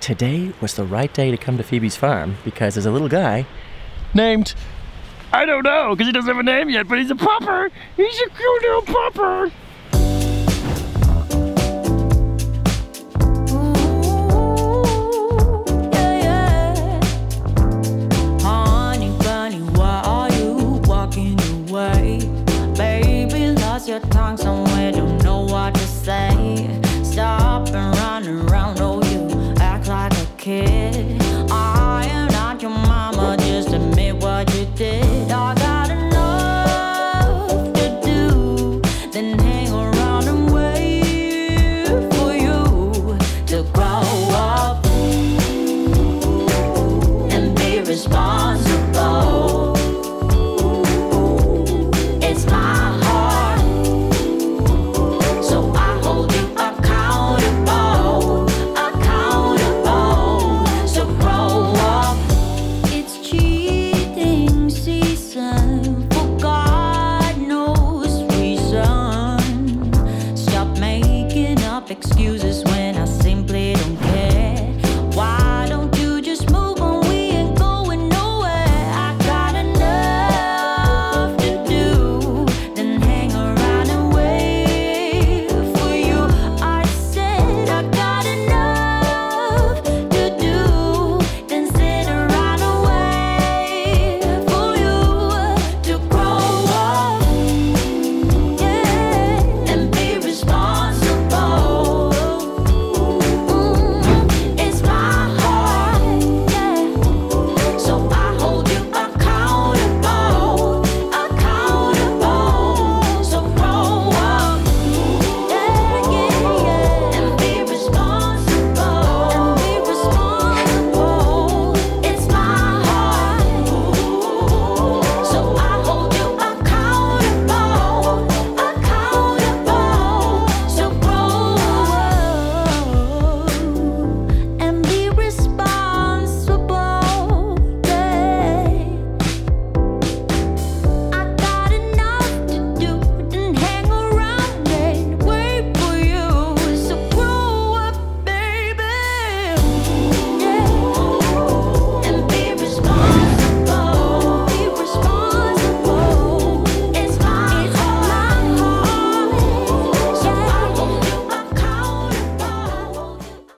today was the right day to come to Phoebe's farm because there's a little guy named, I don't know, because he doesn't have a name yet, but he's a pupper. He's a cute little pupper.